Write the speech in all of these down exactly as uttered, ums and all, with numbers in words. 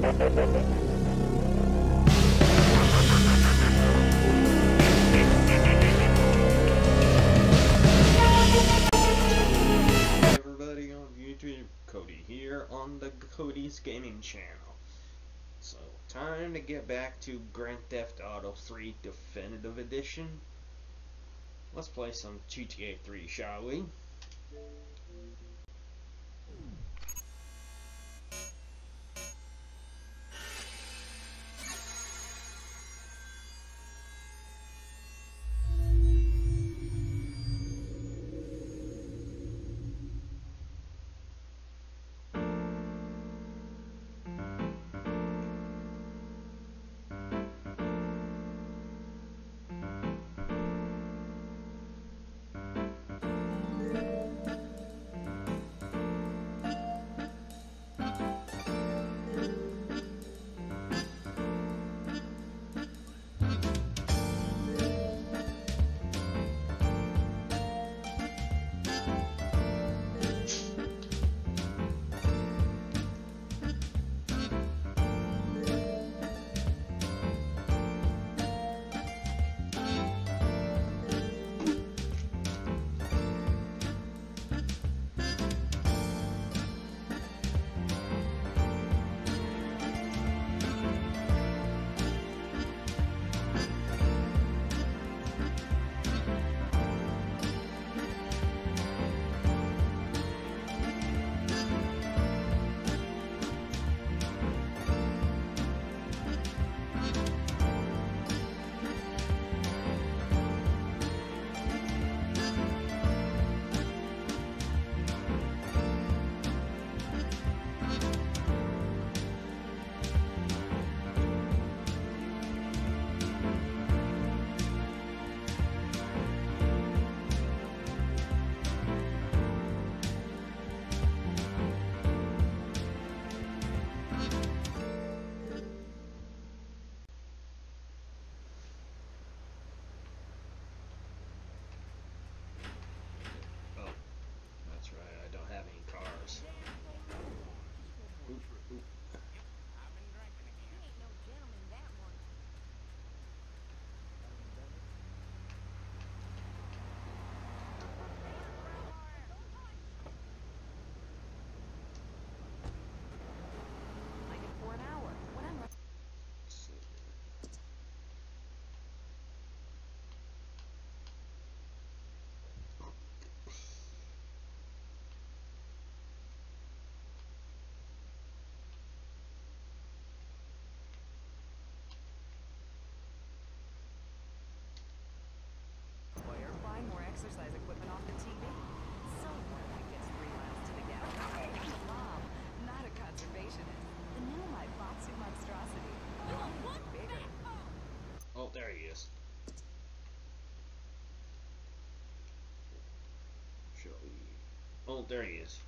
Everybody on YouTube, Cody here on the Cody's Gaming Channel. So, time to get back to Grand Theft Auto three Definitive Edition. Let's play some G T A three, shall we? Exercise equipment off the T V. So what? I guess three miles to the gallon. Mom, not a conservationist. The new my boxing monstrosity. Oh, bigger. Oh, there he is. Shall we? Oh, there he is.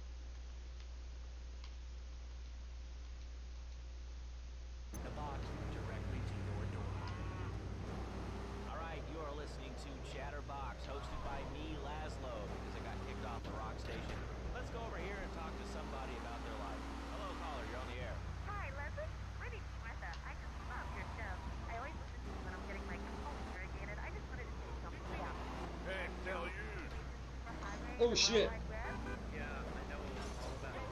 The box directly to your door. All right, you are listening to Chatterbox, hosted by me, Laszlo, because I got kicked off the rock station. Let's go over here and talk to somebody about their life. Hello, caller, you're on the air. Hi, Leslie. My name's Martha. I just love your show. I always listen to you when I'm getting my components irrigated. I just wanted to say something about it. Hey, tell you. Oh shit. Yeah, I know all about it.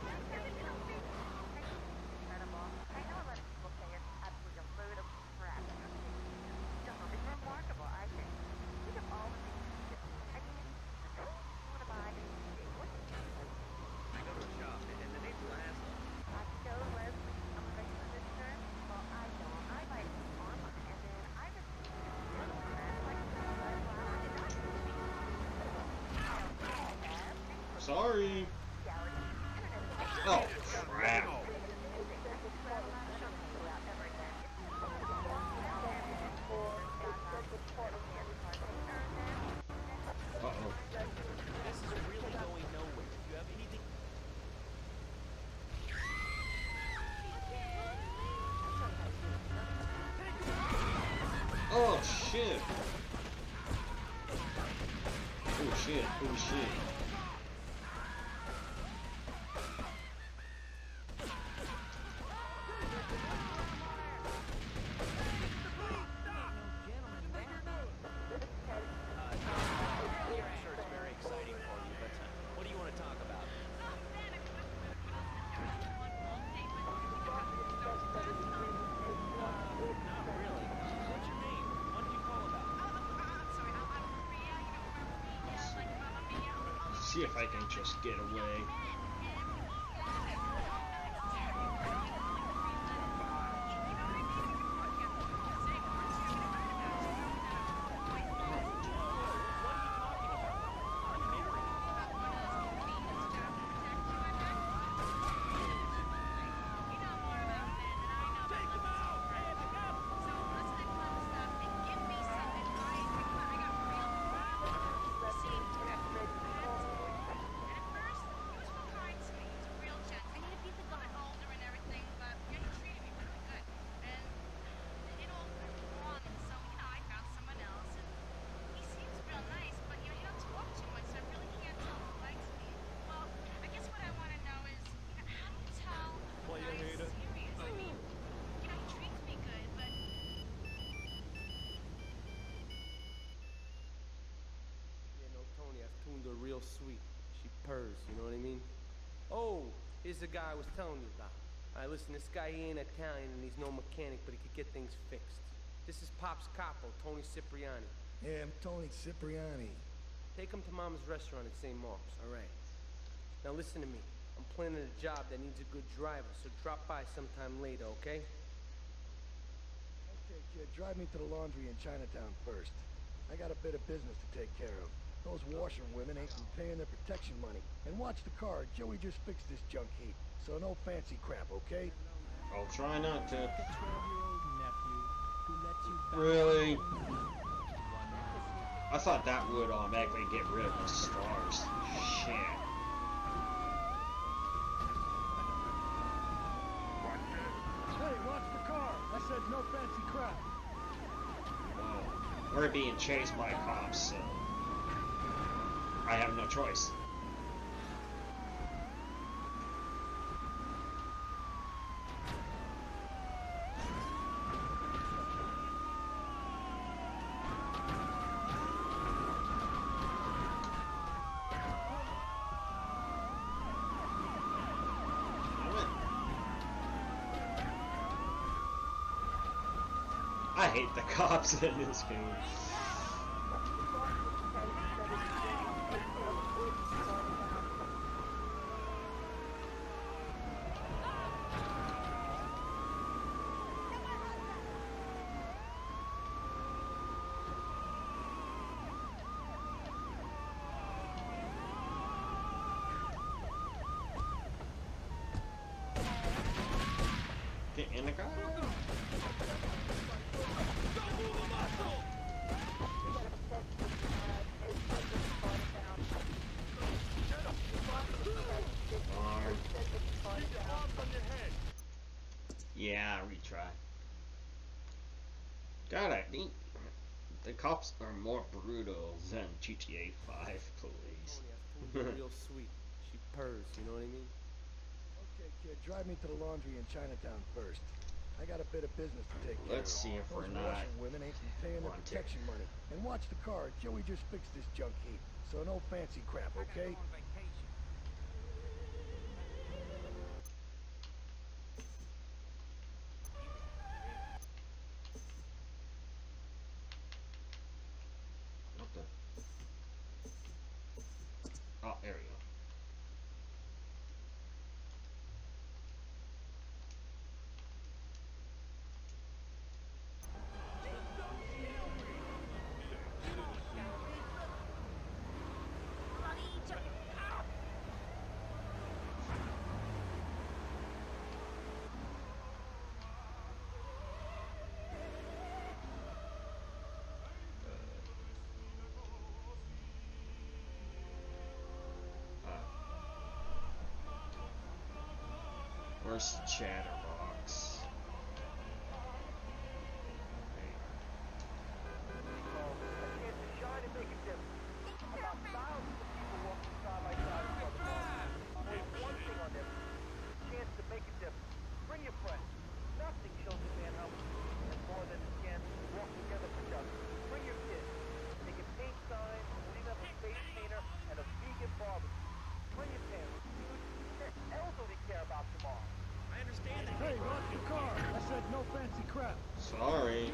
Incredible. I know a lot of people say it's absolutely a load of crap. Still, it's remarkable, I think. Think of all the things you do. I mean, you want to buy what do you do? I go to a shop, and the name's Laszlo. I show Leslie I'm a regular visitor. Well, I don't. I buy it online, and then I just like Sorry. Oh, crap. Uh-oh. This is really going nowhere. If you have anything... Oh, shit. Oh, shit. Oh, shit. See if I can just get away. Real sweet. She purrs, you know what I mean? Oh, here's the guy I was telling you about. Alright, listen, this guy, he ain't Italian and he's no mechanic, but he could get things fixed. This is Pops Capo, Tony Cipriani. Yeah, I'm Tony Cipriani. Take him to Mama's restaurant at Saint Mark's, alright? Now listen to me. I'm planning a job that needs a good driver, so drop by sometime later, okay? Okay, kid, drive me to the laundry in Chinatown first. I got a bit of business to take care of. Those washerwomen ain't been paying their protection money. And watch the car. Joey just fixed this junk heap. So no fancy crap, okay? I'll try not to. twelve-year-old nephew who lets you back Really? I thought that would automatically get rid of the stars. Shit. Hey, watch the car. I said no fancy crap. Well, we're being chased by cops, so I have no choice. I hate the cops in this game. Get in the car. Yeah, retry. God, I think the cops are more brutal than G T A five police. Real sweet. She purrs, you know what I mean? Okay, kid, drive me to the laundry in Chinatown first. I got a bit of business to take care of. Let's see if Those we're not washerwomen ain't been paying their wanted. protection money. And watch the car. Joey just fixed this junk heap. So no fancy crap, okay? What the? Oh, there we go. Where's Chatterbox? Hey, watch the car. I said no fancy crap. Sorry.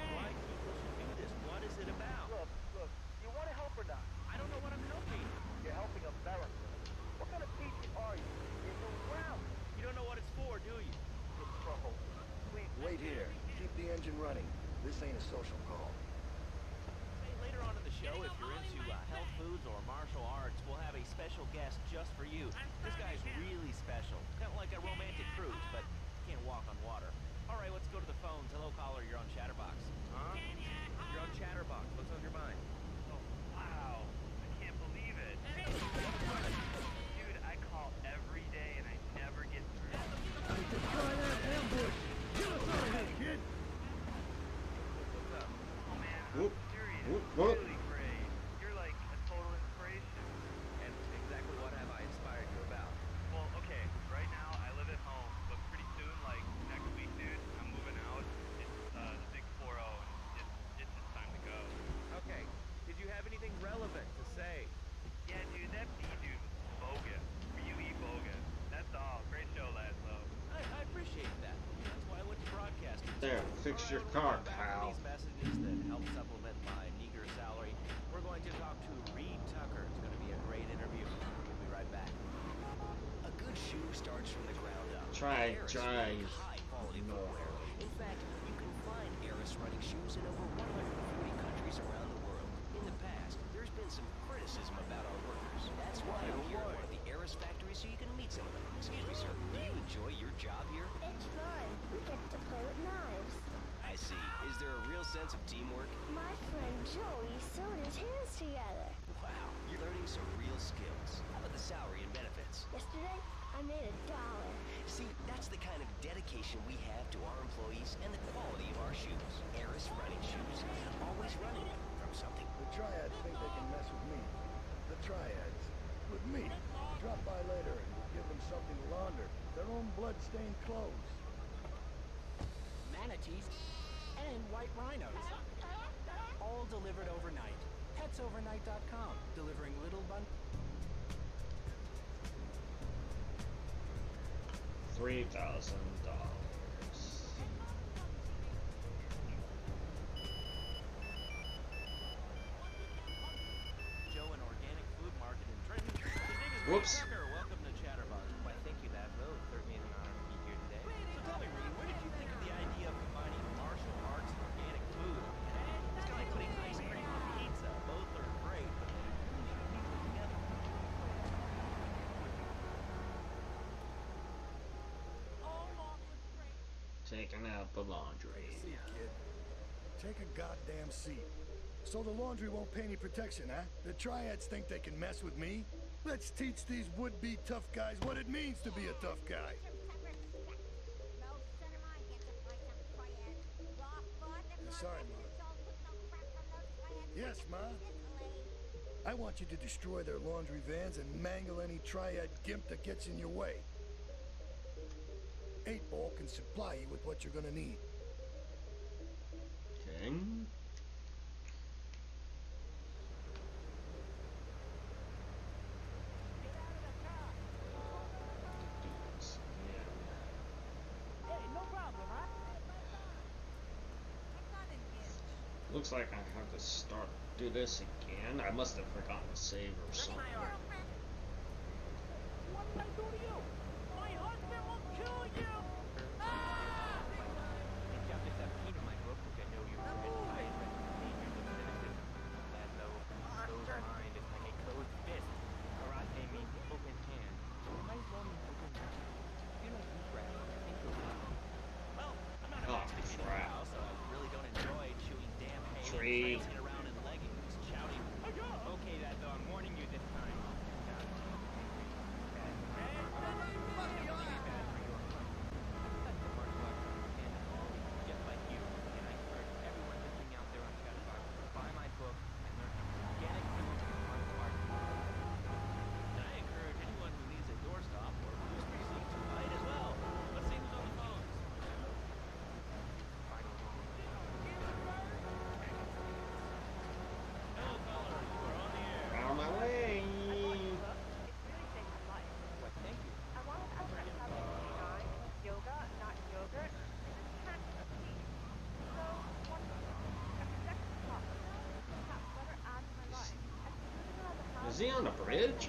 What is it about? Look, look, you want to help or not? I don't know what I'm helping. You you're helping America. What kind of patriot are you? You're around. You don't know what it's for, do you? Get trouble. Please. Wait here. Keep the engine running. This ain't a social call. Hey, later on in the show, if you're into uh, health foods or martial arts, we'll have a special guest just for you. This guy's really special. Kind of like a romantic cruise, but can't walk on water. All right, let's go to the phones. Hello, caller. You're on Chatterbox. Huh? You're on Chatterbox. What's on your mind? Oh, wow. I can't believe it. Dude, I call every day and I never get through. Try that ambush! Get us out of here, kid! What's up? Oh, man, I'm Whoop, serious. whoop, whoop. Really great. You're like a total inspiration. And exactly what have I inspired you about? Well, okay, right now I live at home, but pretty soon, like next week, dude, I'm moving out. It's uh, the big four oh, and it's, it's just time to go. Okay. Did you have anything relevant to say? Yeah, dude, that B dude was bogus. Really bogus. That's all. Great show, Laszlo. I, I appreciate that. That's why I went to broadcast. There, fix your car, pal. These messages that help supplement my meager salary. We're going to talk to Reed Tucker. It's going to be a great interview. We'll be right back. A good shoe starts from the ground up. Try, Harris try. make high quality No. footwear. In fact, you can find Harris running shoes in over one hundred forty countries around the world. In the past, there's been some criticism about our workers. That's why I'm here at one of the Harris factories so you can meet some of them. Excuse me, sir. Do you enjoy your job here? It's fun. We get to play with knives. I see. Is there a real sense of teamwork? My friend Joey sewed his hands together. Wow, you're learning some real skills. How about the salary and benefits? Yesterday, I made a dollar. See, that's the kind of dedication we have to our employees and the quality of our shoes. Harris running shoes. Always running from something. The Triads think they can mess with me. The Triads. With me. Drop by later and we'll give them something to launder. Their own blood-stained clothes. Manatees and white rhinos. All delivered overnight. pets overnight dot com. Delivering little bun... Three thousand dollars. Joe, an organic food market in Trenton. His name is Whoops. Reed Tucker. Welcome to Chatterbox. Why, thank you, Laszlo. It's certainly an honor to be here today. So tell me, Reed, where did you think of the idea of combining martial arts and organic food? It's kind of like putting ice cream on pizza. Both are great, but they really should be put together. Taking out the laundry. Seat, kid. Take a goddamn seat. So the laundry won't pay any protection, huh? The Triads think they can mess with me? Let's teach these would-be tough guys what it means to be a tough guy. Sorry, Ma. Yes, Ma. I want you to destroy their laundry vans and mangle any Triad gimp that gets in your way. Eight Ball can supply you with what you're gonna need. Okay. Looks like I have to start do this again. I must have forgotten to save or something. What did I do to you? My husband will kill you! Ah! In chapter seventeen of my book, which I know you read, I address the behaviors of citizens. Laszlo, closed mind is like a closed fist. Karate means open hand. Nice woman, open hand. You know who's right. I think you'll love it. Well, I'm not Oh, a match to crap. now, so I really don't enjoy chewing damn hay Tree. and prancing around in leggings, shouting, okay, Laszlo, I'm warning you this time. God, Is he on the bridge?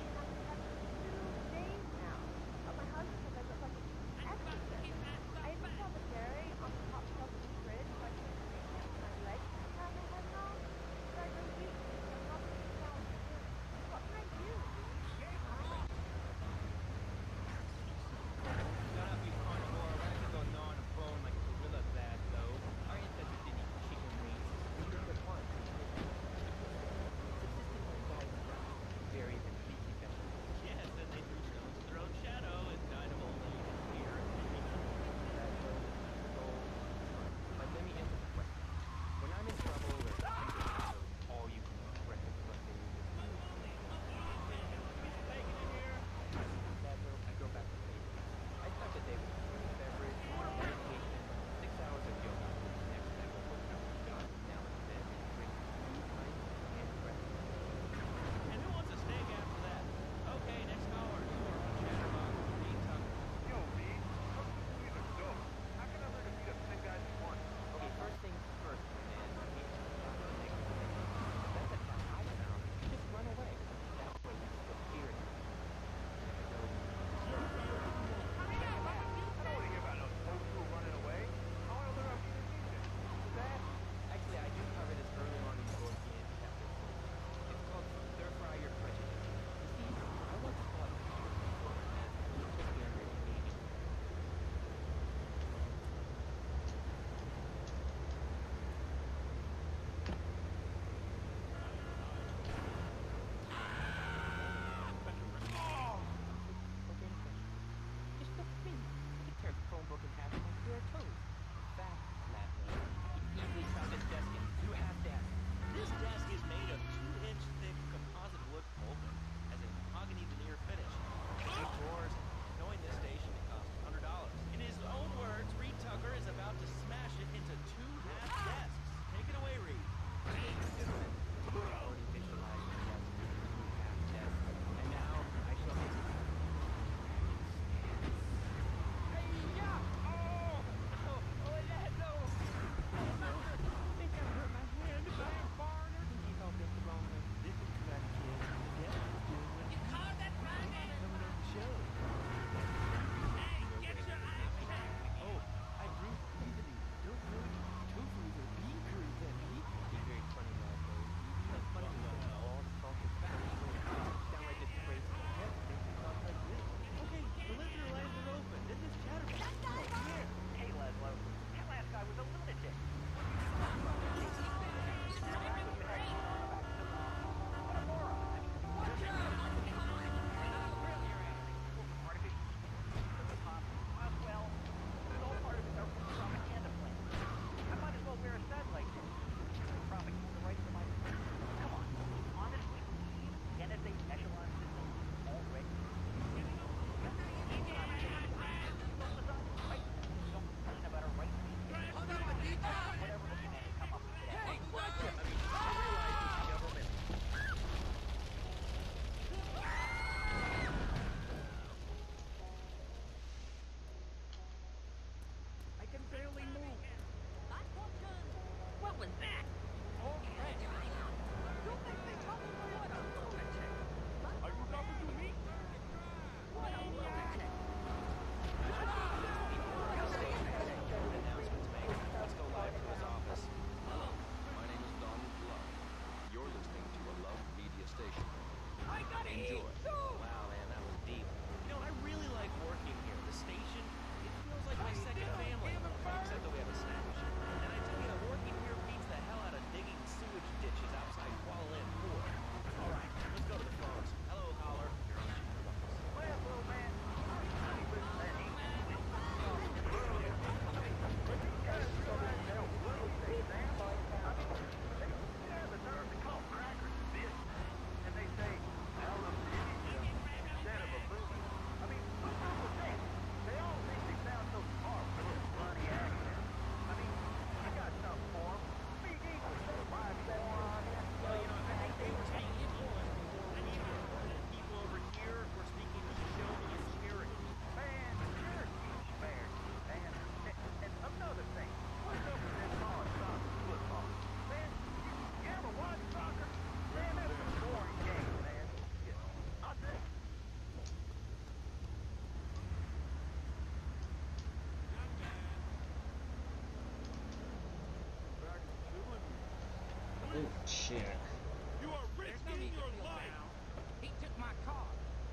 shit. You are risking your life. He took my car.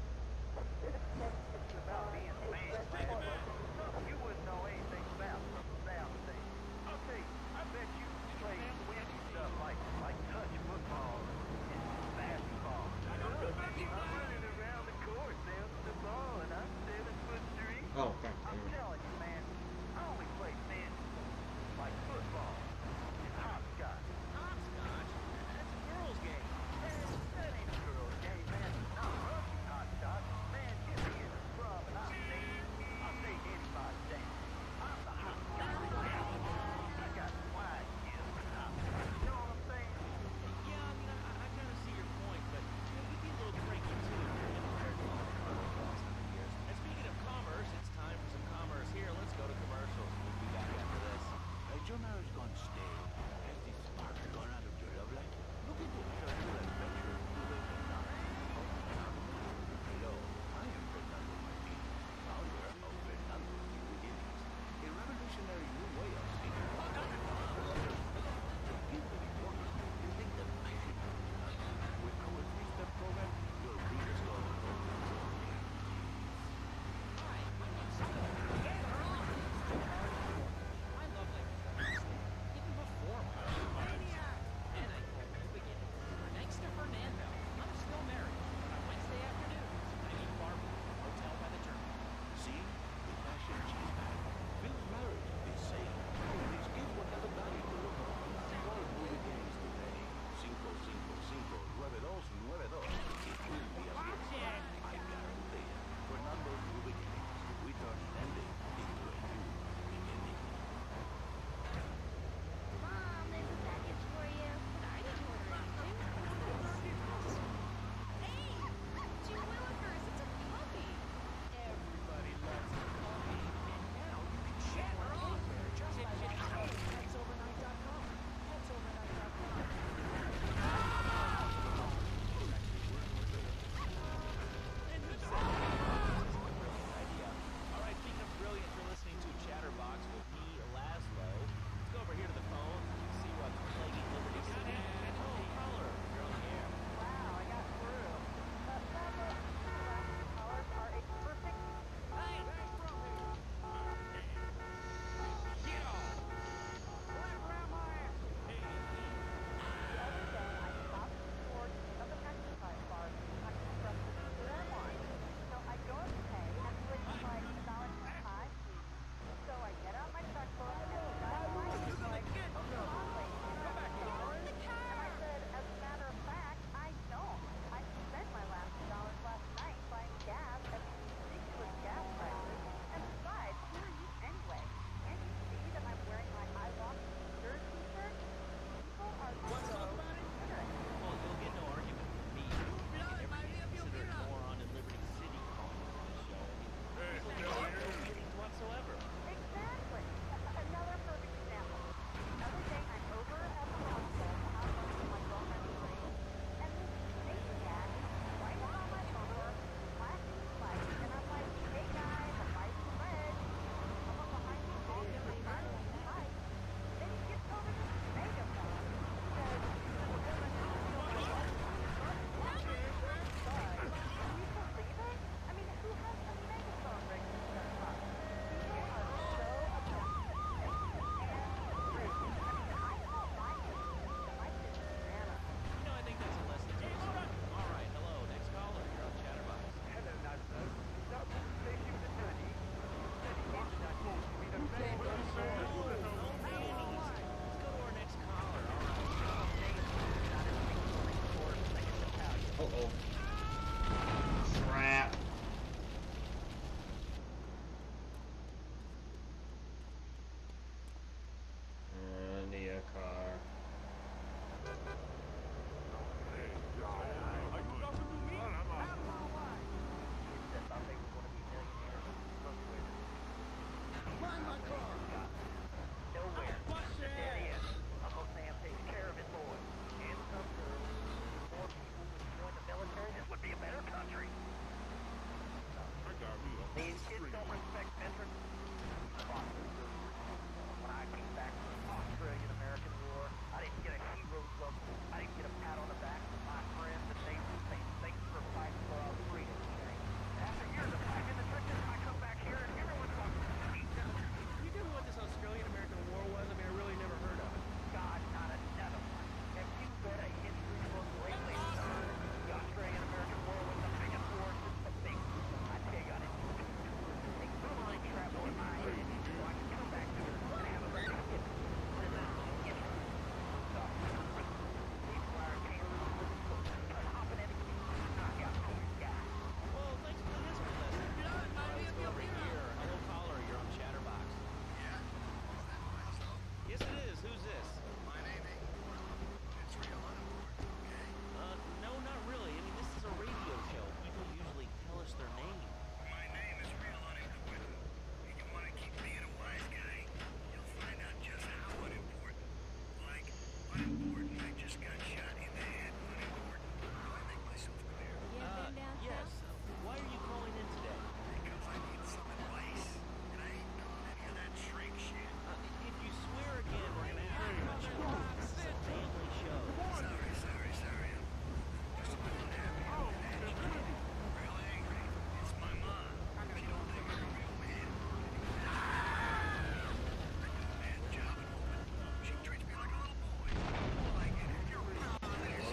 It's about being man, man. You wouldn't know anything about from the sound of things. I'll tell you, I bet you play windy stuff like like touch football and basketball. I'm running around the court, bouncing the ball, and I'm seven foot three. Oh, thank I'm you. telling you, man, I only play thin like football and hopscotch. Hopscotch? That's a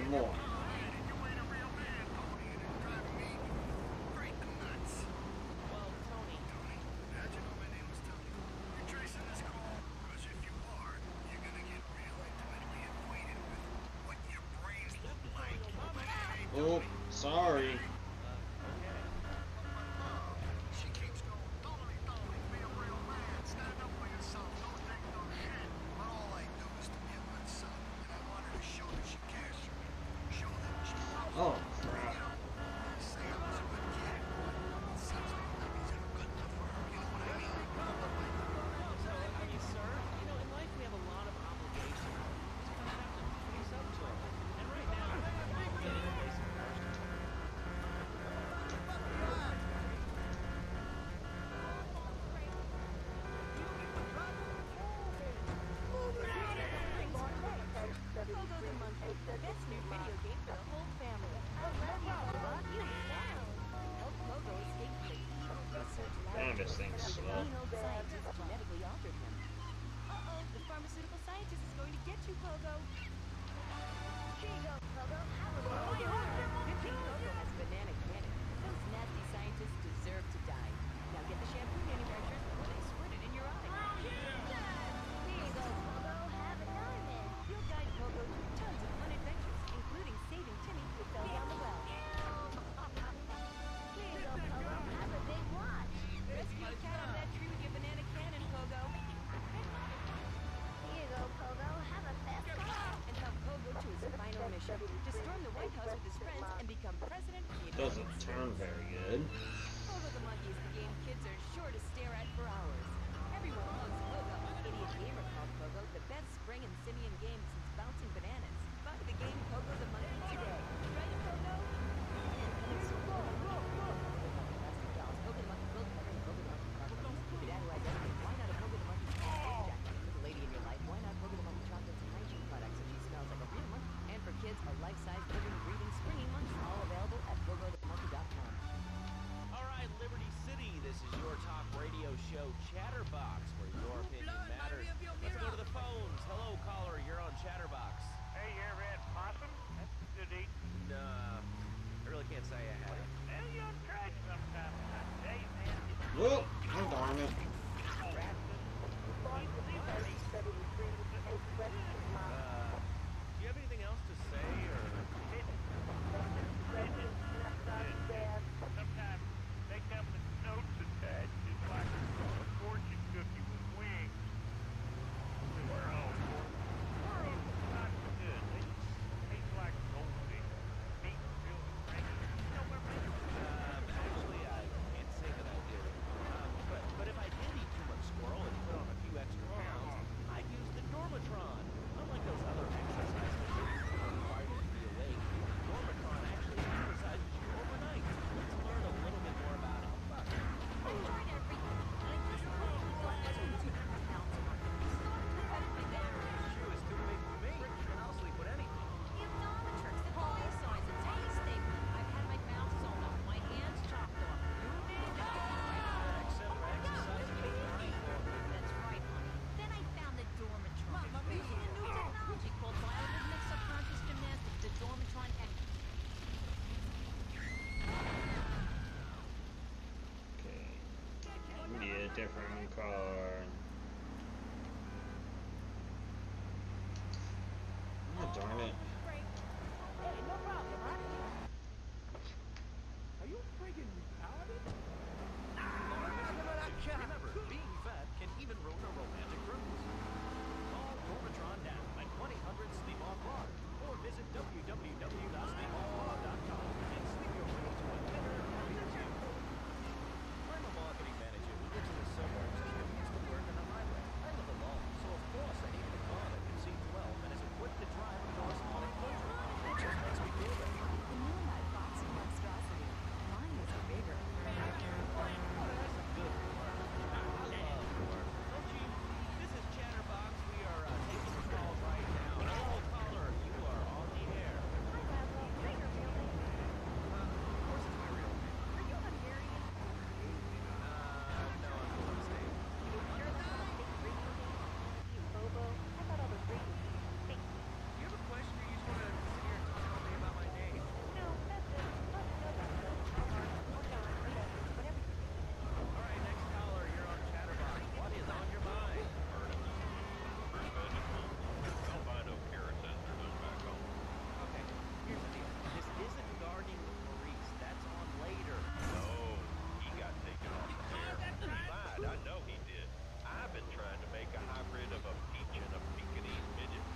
more. Well, Tony. How'd you know my name was Tony? You're tracing this call? Because if you are, you're gonna get real intimately acquainted with what your brains look like. Oh, sorry. She keeps going, Tony, Tony, be a real man. Stand up for yourself. Don't take no shit. But all I do is to be a good son. And I want her to show that she cares for me. Show that she loves me. Oh, crap. You know, say I was a good kid. It seems like that means I'm good enough for her. You know what I mean? So, I mean, sir, you know, in life we have a lot of obligations. Sometimes you have to face up to them. And right now, we're getting a place of ours to turn. Pogo the Monkey, the best new video game for the whole family. I love you, Pogo. You now. Help Pogo escape from the evil research Damn, this thing's laboratory slow. the evil scientist genetically altered him. Uh-oh, the pharmaceutical scientist is going to get you, Pogo. Here you go, Pogo. Have a Oh, little Good thing Pogo has banana cannon. Those nasty scientists deserve to die. Now get the shampoo manufacturers before they squirt it in your eye. Here you go, Pogo. Have a diamond. You'll guide Pogo through tons of fun adventures, including saving Timmy who fell down the well. Here you go, Pogo. Have a big watch. Rescue a cat out of that tree with your banana cannon, Pogo. Here you go, Pogo. Have a fast car. And help Pogo to his final mission, to storm the White House with his friends and become president of the United Doesn't States. turn very good. Pogo the Monkey is the game kids are sure to stare at for hours. Everyone loves Pogo. Idiot Gamer called Pogo the best spring and simian game since bouncing bananas. Buy the game Pogo the Monkey today. Right, Pogo? And coming soon. Plastic dolls, Pogo the Monkey build cover, and Pogo the Monkey car covers. Keep it out of identity. Why not a Pogo the Monkey jacket? For the lady in your life, why not Pogo the Monkey chocolates and hygiene products so she smells like a real monkey? And for kids, a life-size, living, breathing, springy monkey. All available at pogo the monkey dot com. All right, Liberty City, this is your talk radio show Chatterbox, where your opinion matters. Let's go to the phones. Hello, caller, you're on Chatterbox. Hey, you ever had possum? That's good eating. Nah, I really can't say I have. Well, you ought to try it sometime. I tell you, man, it's Whoa, oh, darn it. Uh, do you have anything else to say, or? sometimes they come with notes attached. It's like a fortune cookie with wings. We're all Squirrels are not good. They taste like goldfish. Meat real cranky. You know what I mean? Um, actually, I can't say that I do. Um, but, but if I did eat too much squirrel and put on a few extra pounds, I'd use the Dormatron. Unlike those other exercise machines that require you to be awake, Dormatron actually exercises you overnight. Let's learn a little bit more about it. Shoe is too big for me, and I'll sleep with anything. Optometrists, the police signs, it's tasting. I've had my mouth sewn up, my hands chopped off. You need that. Except for exercising at night. That's right, honey. Then I found the Dormatron. Using a new technology called biorhythmic subconscious gymnastics, the Dormatron X. Okay. We need a different car. Oh, darn it. Are you friggin' retarded? Remember, being fat can even ruin a romantic cruise. Call Dormatron now at one eight hundred sleep off bar or visit w w w dot sleep off bar dot com and sleep your way to a better, happier you. I'm a marketing manager who lives in the suburbs and used to work on the highway. I live alone, so of course I needed a car that can see twelve and is equipped to drive across automatic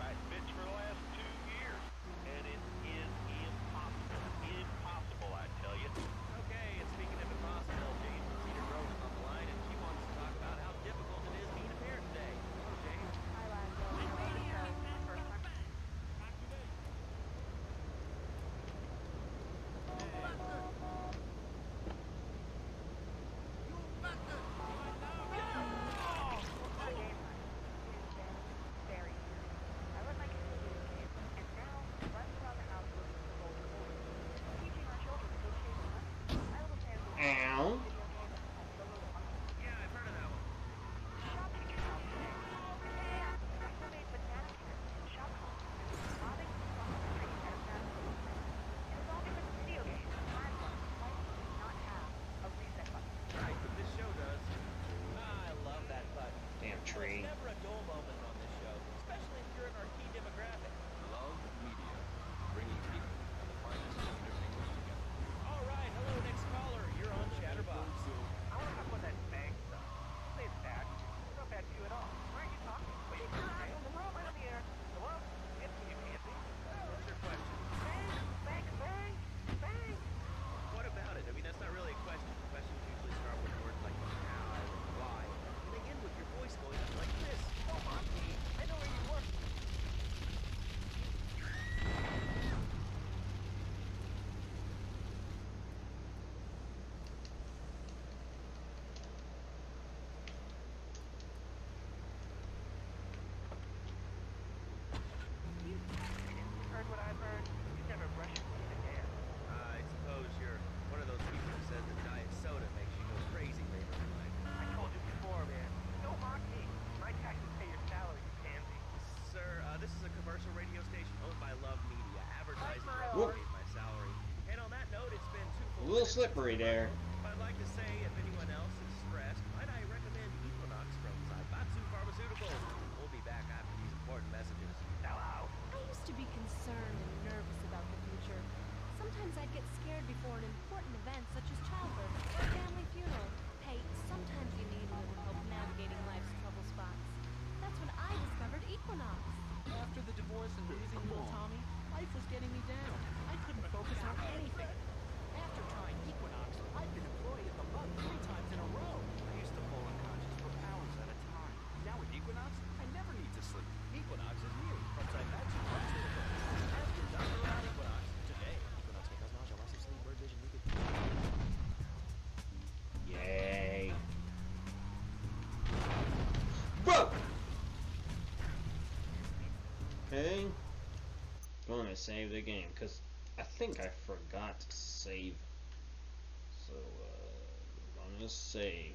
right, bitch, for the last two years. And it is impossible. Impossible, I tell you. Okay, and speaking of impossible, James from Cedar Grove is on the line, and she wants to talk about how difficult it is being a parent today. Hello, James. Hi, Laszlo. First time. Very serious. I let my kids do this game, and now running around the house looking for gold coins. Teaching our children negotiating money. I have a family Ow. video game that's called Solo Monkey. Yeah, I've heard of that one. Shopping in house today. And I made banana chips in shop house. Robbing from the street at a fast food place. It was all because of video games. Mine was. Life does not have a reset button. Right, but this show does. Ah, I love that button. Damn tree. There's never a dull moment on this show, especially if you're in our key demographic. Love Media, bringing people and the finest of entertainment together. All right, hello, next caller. You're on Chatterbox. I want to talk about that bank stuff. Say it's bad. It's not bad to you at all. Why aren't you talking? Wait, you're right on the road, right on the air. Hello? It's me, Nancy. What's your question? Bang, bang, bang, bang. What about it? I mean, that's not really a question. Questions usually start with words like how and why, and they end with your voice going up like this. Oh, Monty, I know where you work. Heard what I've heard? You never brush your teeth again. I suppose you're one of those people who says that diet soda makes you go crazy later in life. I told you before, man. Don't mock me. My taxes pay your salary, you pansy. Sir, uh, this is a commercial radio station owned by Love Media. Advertising Mike revenue Whoop. pays my salary. And on that note, it's been two full A little minutes slippery since there. I'd like to say, if anyone else is stressed, might I recommend Equinox from Zaibatsu Pharmaceuticals. We'll be back after these important messages. Hello. I used to be concerned and nervous about the future. Sometimes I'd get scared before an important event such as childbirth or a family funeral. Hey, sometimes you need a little help navigating life's trouble spots. That's when I discovered Equinox. After the divorce and losing little Tommy, life was getting me down. I couldn't focus on anything. After trying Equinox, I've been employed at the lab three times in a row. I used to fall unconscious for hours at a time. Now with Equinox, I never need to sleep. Equinox is new from Zaibatsu Pharmaceuticals. Ask your doctor about Equinox today. Equinox can cause nausea, loss of sleep, blurred vision, you could... Yay. Whoa! Okay. Gonna save the game, because I think I forgot to save. So, uh, gonna save.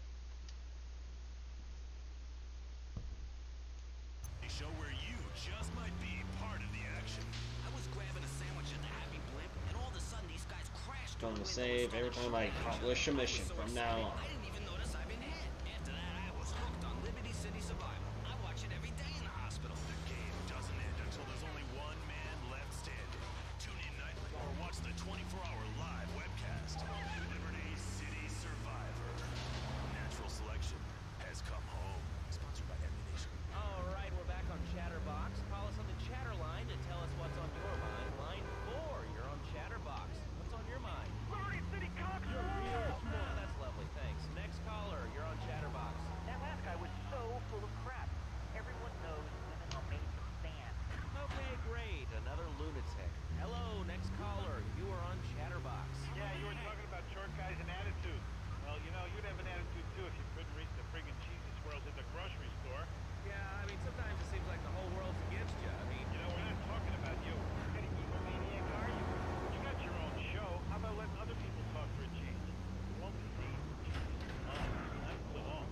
A show where you just might be part of the action. I was grabbing a sandwich in the Happy Blimp, and all of a sudden these guys crashed. Gonna into save a every time I accomplish a mission so from excited, now on. I didn't even notice I've been hit. After that, I was hooked on Liberty City Survival. I watch it every day in the hospital. The game doesn't end until there's only one man left standing. Tune in nightly or watch the twenty-four hour live webcast. Liberty City Survivor. Natural selection has come home. Sponsored by Ammunition. All right, we're back on Chatterbox. Call us on the chatter line to tell us what's on your mind. Line four, you're on Chatterbox. What's on your mind? Liberty City Cops! Ah, that's lovely, thanks. Next caller, you're on Chatterbox. That last guy was so full of crap. Everyone knows I'm an amazing fan. Okay, great. Another lunatic. Hello, next caller. You are on Chatterbox. Yeah, you were talking about short guys and attitude. Well, you know, you'd have an attitude too if you couldn't reach the friggin' cheesy swirls at the grocery store. Yeah, I mean, sometimes it seems like the whole world's against you. I mean, You know, we're not talking about you. What kind of egomaniac are you? You got your own show. How about letting other people talk for a change? You won't be seen. Jesus, Mom, I'm so long.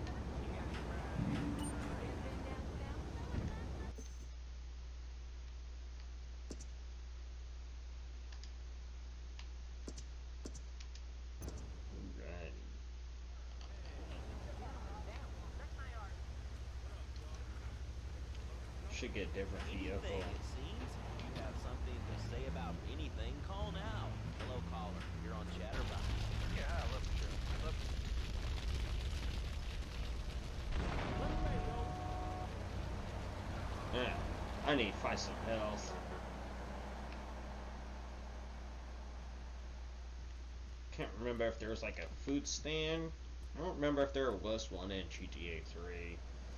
Right. Should get different vehicle. anything, it seems. If you have something to say about anything, call now. Hello, caller. You're on Chatterbox. Yeah, I love the show. I love the show. Yeah. I need to find some health. Can't remember if there was like a food stand. I don't remember if there was one in G T A three.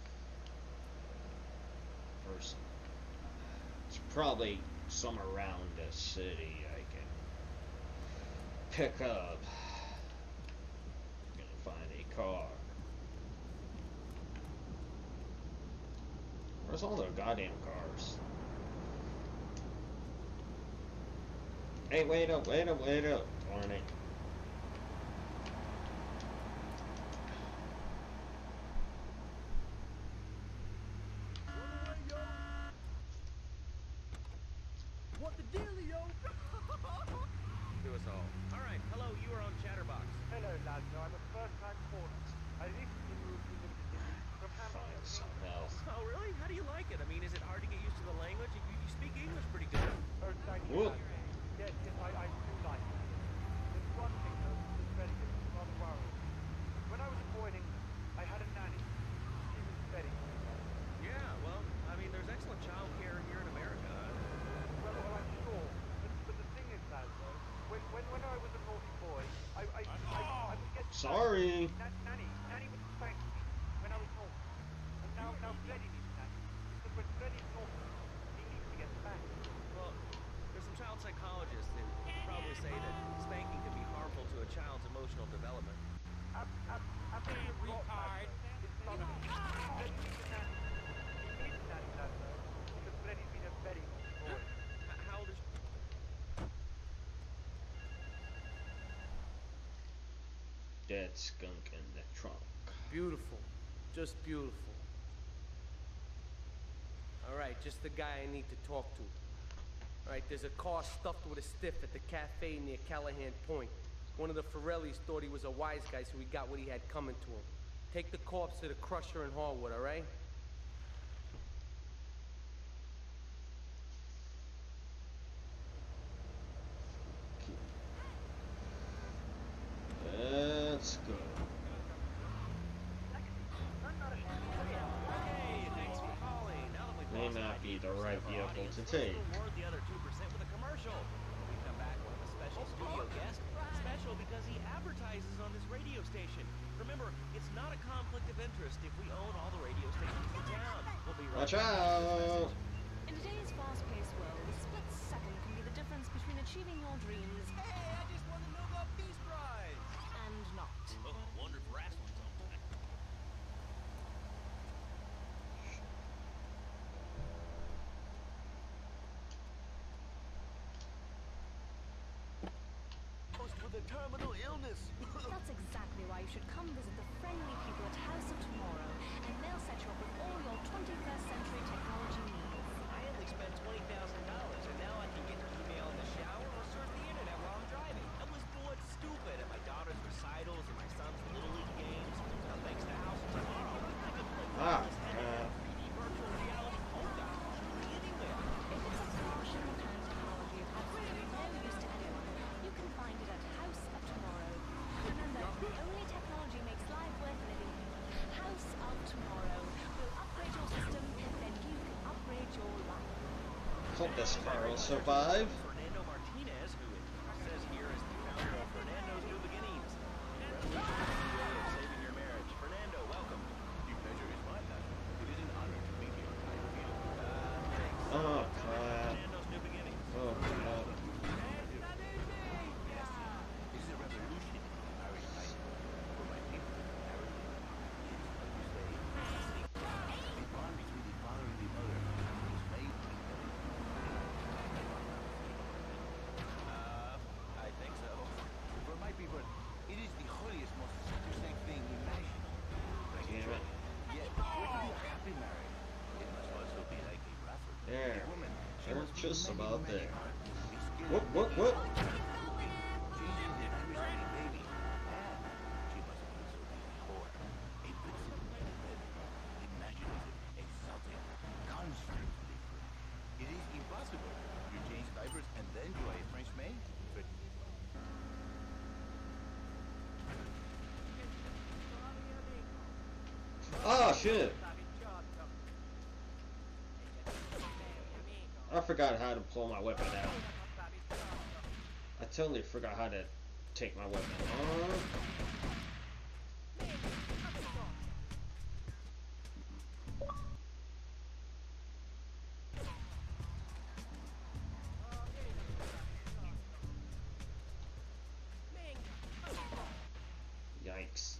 Or some, it's probably some around the city I can pick up. I'm gonna find a car. Where's all the goddamn cars? Hey, wait up, wait up, wait up. Darn it. What the dealio? Do us all. Alright, hello, you are on Chatterbox. Hello, Laszlo. I'm a first-time caller. I recently moved to Liberty City from Hamilton. Find some health. Oh, really? How do you like it? I mean, is it hard to get used to the language? You, you speak English pretty good. Oh, thank you, Whoop. Laszlo. Yes, yes, I, I do like it. There's one thing, though, that's very good. It's rather worrying. When I was a boy in England, I had a nanny. She was very good. Yeah, well, I mean, there's excellent child care here in America. Well, well, I'm sure. But, but the thing is, Laszlo, when, when, when I was a naughty boy, I, I, I, I would get... Sorry. Na- nanny, Nanny would spank me when I was naughty. And now, now Freddie needs Nanny. Because when Freddie's naughty, he needs to get spanked. Well, there's some child psychologists that probably say that spanking can be harmful to a child's emotional development. Ab, ab, absolutely not, Laszlo. It's not. Freddie needs a nanny. He needs a nanny, Laszlo. Because Freddie's been a very naughty boy. H- How old is... Dead skunk in the trunk. Beautiful. Just beautiful. Alright, just the guy I need to talk to. Alright, there's a car stuffed with a stiff at the cafe near Callahan Point. One of the Forellis thought he was a wise guy, so he got what he had coming to him. Take the corpse to the crusher in Harwood, alright? Let's go. Hey, thanks for calling. Now that we've May lost not be the ninety percent right of our vehicle audience, to take. we'll reward the other two percent with a commercial. We come back with a special studio guest. Special because he advertises on this radio station. Remember, it's not a conflict of interest if we own all the radio stations in town. We'll be right Watch back after this out! message. In today's fast-paced world, a split second can be the difference between achieving your dreams Hey, I just won the Nobel Peace Prize! and not. Oh, wonder if wrestling's on tonight. With a terminal illness. That's exactly why you should come visit the friendly people at House of Tomorrow, and they'll set you up with all your twenty-first century technology needs. I only spent twenty thousand dollars, and now I can get email in the shower or surf the internet while I'm driving. I was bored stupid at my daughter's recitals and my son's Little League games. Now, thanks to House of Tomorrow, I can play Ah, wireless headset, three D virtual reality polka, anywhere. If it's a caution and technology of absolutely no use to anyone, you can find it at House of Tomorrow. Remember, only technology makes life worth living. House of Tomorrow will upgrade your system, then you can upgrade your life. Hope this car will survive. Fernando Martinez, who it says here is the founder of Fernando's New Beginnings. Congratulations on the way of saving your marriage. Fernando, welcome. The pleasure is mine, Laszlo. It is an honor to be here. I feel it. Uh, thanks. Oh, crap. Fernando's New Beginnings. Oh, crap. Yes, this is a revolution in Irish life. For my people, Irish is, how do you say, the bond between the father and the mother is made in heaven. Uh, I think so. For my people, it is the holiest, most sacrosanct thing imaginable. Like a Damn it. joy. Yet, for it to be a happy marriage, it must also be like a Bradford. There. A woman, she They're must be just many, about many there. hearts, be skilled Whoop, in whoop, cooking, whoop. changing the Irish baby, and she must also be a whore, a vixen, imaginative, exotic, constantly free. It is impossible. You change diapers and then you are a French maid? But Oh, shit. forgot how to pull my weapon out. I totally forgot how to take my weapon off. Yikes.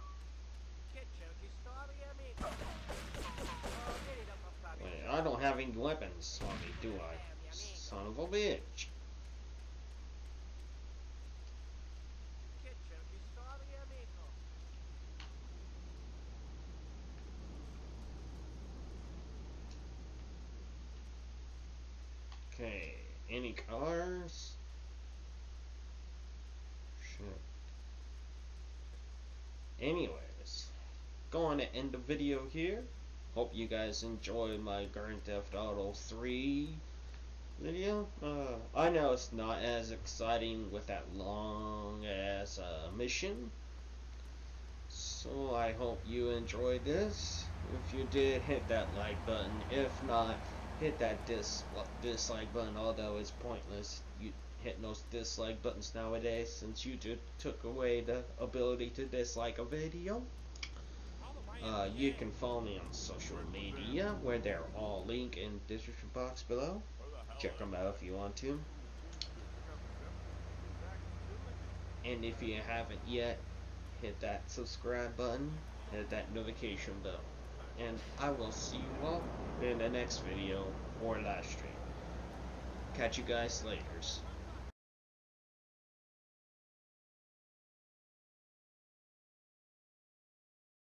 Wait, I don't have any weapons on me, do I? Son of a bitch. Okay, any cars? Shit. Anyways, going to end the video here. Hope you guys enjoyed my Grand Theft Auto three video. Uh, I know it's not as exciting with that long ass uh, mission. So I hope you enjoyed this. If you did, hit that like button. If not, hit that dis dislike button, although it's pointless you hitting those dislike buttons nowadays since YouTube took away the ability to dislike a video. Uh, you can follow me on social media where they're all linked in the description box below. Check them out if you want to. And if you haven't yet, hit that subscribe button, hit that notification bell. And I will see you all in the next video or live stream. Catch you guys later.